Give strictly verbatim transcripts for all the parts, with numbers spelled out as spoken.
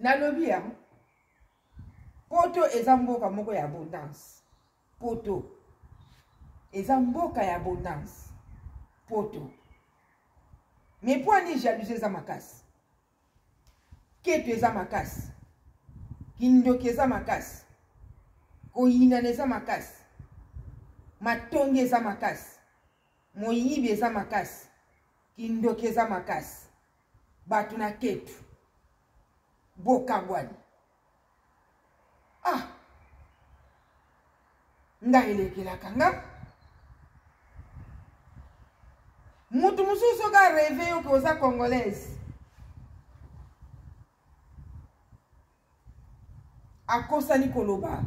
nalobi ya poto eza mboka moko ya abondance. Poto eza mboka ya abondance. Poto mais po ani jalousie eza makasi, keto eza makasi, kindoki eza makasi, koyinana eza makasi, matongi eza makasi, moyibi eza makasi, kindoki eza makasi, bato na keto bokabwani. Ah, nga elekelaka nga mutu mususu ka rêve yo koza congolaise akosani koloba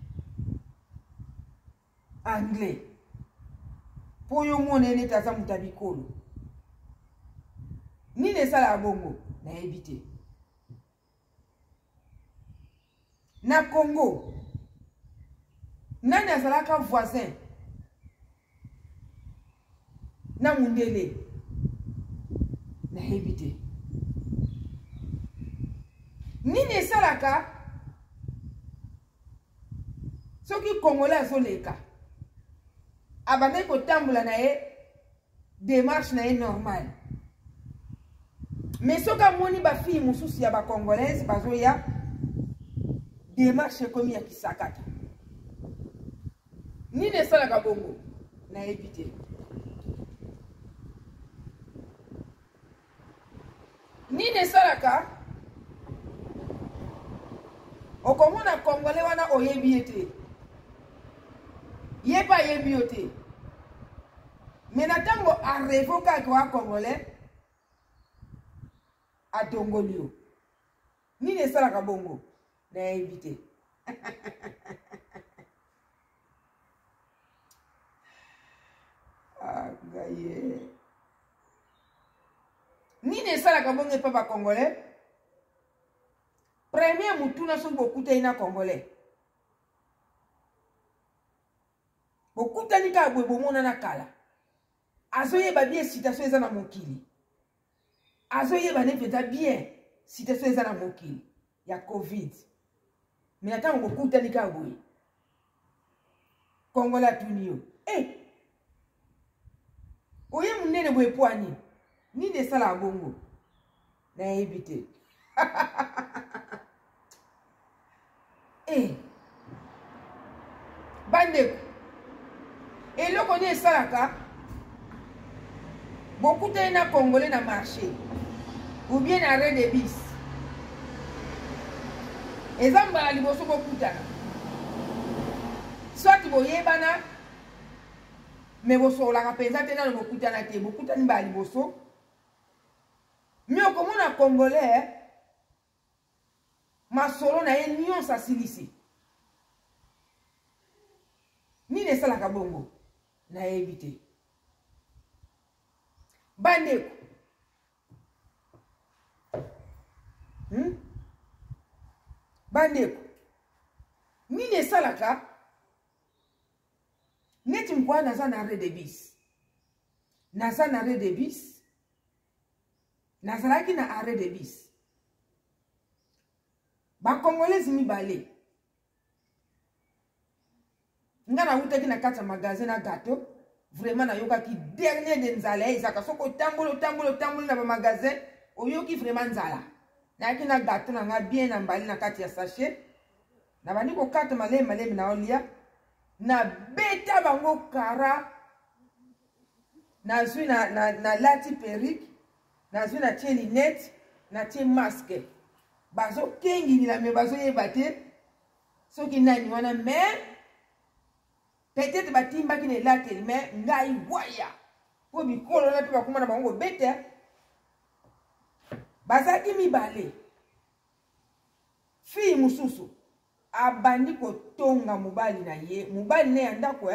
anglais po yo monene taza mutu abikolo nini esala bongo nayebi te. Na Congo nani azalaka voisin na mundele nayebi te. Nini esalaka soki congolais azoleka abandaki kotambola na ye démarche na ye normal, mais soki amoni bafille mosusu ya bacongolaise bazoya démarche ekomi ya kisakata. Nini esalaka bongo nayebi te. Nini esalaka okomona congolais wana oyebi ete yeba yebi yote, mais na tango arevo kaka wa congolais atongoli yo. Nini esalaka bongo nayebi te. Ah, gaye. Nini esalaka bongo epa ba congolais? Premier mutuna so bokuta ina congolais. Bokuta ni ka bwe bomona na kala. Azoyeba bien citation eza na mokili. Azoyeba ne peta bien citation eza na mokili ya Covid. Mais attends bokuta ni ka bwe. Congolais tuni yo. Eh. Oye munene bwe poani. Nini esala bongo nayebi te. Eh, bandeko eloko ni esalaka bokuta na congolais na marché ou bien na arrêt de bus ezamba liboso bokutana soit boyebana mais bosolaka penza te na bokutana te bokutani ba liboso. Mais okomona congolais masolo na ye nyonso asilisi. Nini esalaka bongo nayebi te. Bandeko hmm? Bandeko nini esalaka neti mkwa naza na arrêt de bus naza na arrêt de bus nazalaki na arrêt de bus bacongolais mibale nga na utaki na kati ya magasin na gâteau vraiment nayokaki dernier de nzala ezaka soko tambolo tambolo tambolo na ba magasin oyoki vraiment nzala nayaki na gâteau na nga bien na mbali na kati ya sachet na bandi ko kata maleme maleme na olia na beta bango kara na zui na, na, na lati perruque na zui na tie linette na tie masque bazo kengi ni la me bazo yeba te soki nani wana mais peut-être batimba ki ne lati mais ngai waya po bikolo na pe bakuma na bango beta bazaki mibale fi mususu abandi kotonga mobali na ye mobali ne yanda ko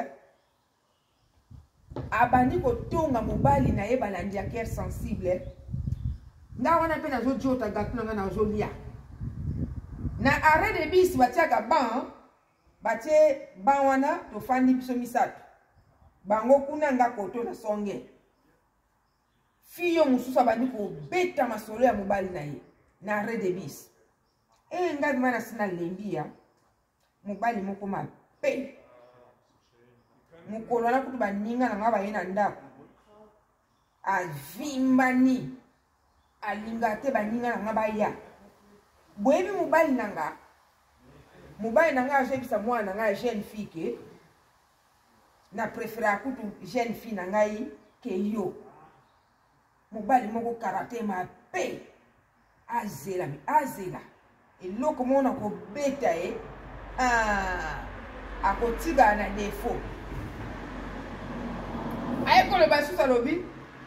abandi kotonga mobali na ye balandi ya cœur sensible nga wana pe nazo jota gatu na nazo lia na arrêt de bus batiaka ban batie ban wana to fandi biso misato bango kuna nga koto na songe fiyo mususu abandi ko beta masolo ya mobali na ye na arrêt de bus e ngadi mana sina lembia mobali moko mape mokolo na kutu baninga na nga baye na ndako avimbani alinga te baninga na nga baya boyebi mobali na nga mobali na nga azobisa mwana na nga jeune fille ke na préféré akutu jeune fille na ngai ke yo mobali moko karate mape azela azela eloko mona kobeta ye ah akotiga na défaut ayekoloba susu alobi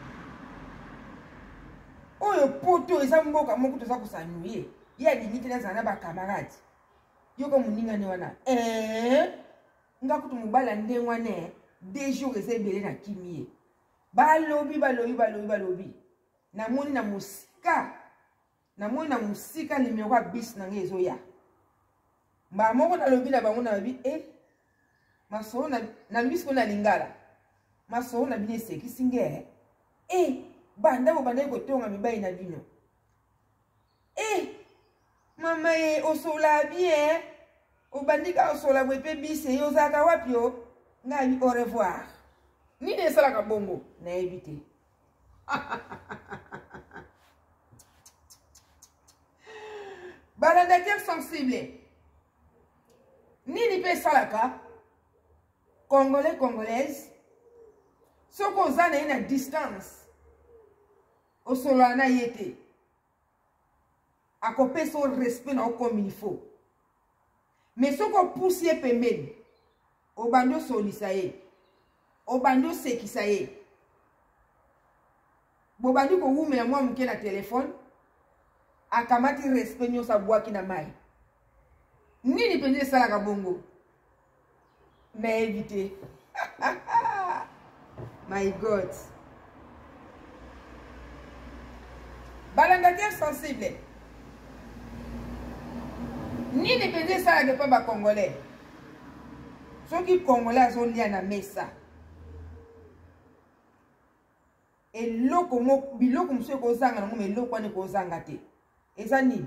oyo poto eza mboka moko toza kosanuye ye alingi te nazala na bakamarade yoko moningani wana eh nga kutu mobala ndenge wana deux jours eza ebele na kimi ye balobi balobi balobi balobi namoni na mosika namoni na mosika nimero ya bisi na ngai ezoya mbala moko nalobi na bango nalobi e masolo nalobi siko na lingala masolo na bino esekisi nge e banda bobandaki kotonga mibali na bino e mama ye osola bien obandika osola bwe mpe bisi ye ozalaka wapi o ngai au revoir nini esalaka bongo nayebi te balandateur sensible nini mpe esalaka congolais congolaise soko oza na ye na distance osolola na ye te akopesa o respect na okomi il faut mais soko opusi ye pembeni obandi osolisa ye obandi osekisa ye bobandi kowumela mwa moke na telefone akamati respect nyonso abwaki na mai nini mpenza esalaka bongo nayebi te my god balandateur sensible nini mpenza esalaka mpe bacongolais soki congolais azolia na mesa eloko mo biloko mosusu ekozanga nango ma eloko wana ekozanga te eza nini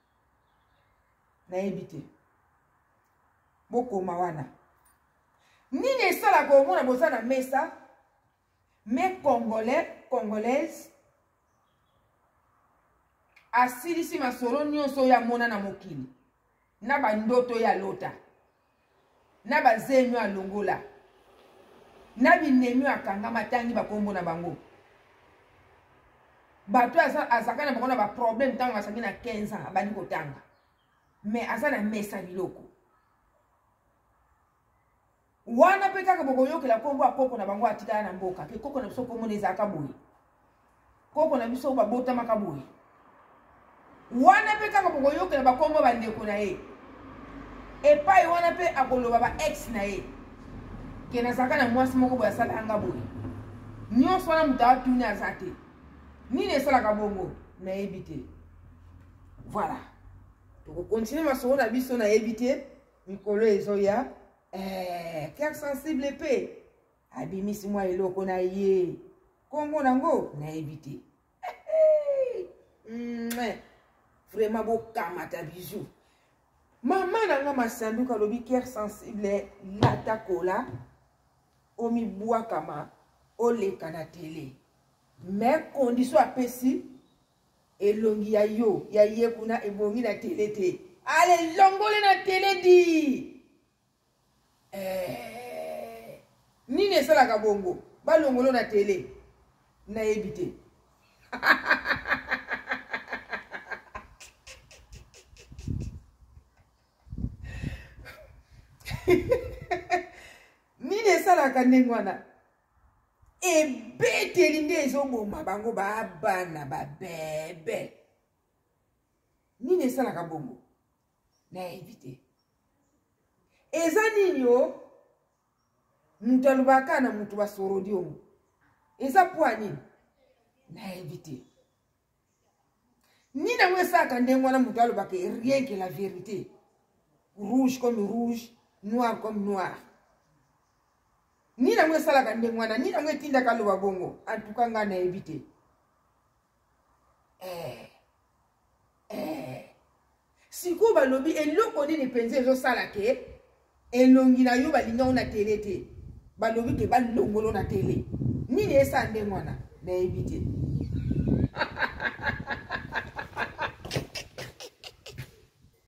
nayebi te bokoma wana nini esalaka omona boza na mesa me congolais congolaise asilisi masolo nyonso oyo amona na mokili na bandoto oyo alota na bazenyo alongola na binemi akanga matangi bakombo na bango bato azaka na bango na baproblème ntango asangi na quinze ans abandi kotanga mais aza na mesa biloko wana mpe kaka bokoyokela kombo akoko na bango atikala na mboka ke koko na biso komona ezalaka boye koko na biso babotamaka boye wana mpe kaka bokoyokela bakombo bandeko na ye epai wana mpe akoloba ba ex na ye ke nazalaka na mwasi moko boye asalanga boye nyonso wana moto atuni aza te nini esalaka bongo nayebi te voilà tokokontinue masolo na biso nayebi te mikolo ezoya eh, cœur sensible mpe abimisi mwa eloko na ye kombo nango nayebi te vraiment bokamata bijou mama nanga masanduku alobi cœur sensible lata kola omibwakama oleka na tele mais condition apesi elongi ya yo ya ye kuna ebongi na tele te ale longole na tele di eh nini esalaka bongo balongolo na tele nayebi te nini esalaka ndenge wana ebeteli nde ezoboma bango babana babebe nini esalaka bongo nayebi te eza nini o mutu alobaka na mutu basorodi omo eza pwa nini nayebi te nini yango esalaka ndenge wana mutu alobaka rien que la vérité rouge comme rouge noir comme noir ni na mwe sala kande mwana ni na mwe tinda kaloba bongo antuka nga na ebite eh eh siko balobi eloko nini penze ezosala ke elongi na yo balinga na tele te balobi ke balongolo na tele nini esa nde mwana na ebite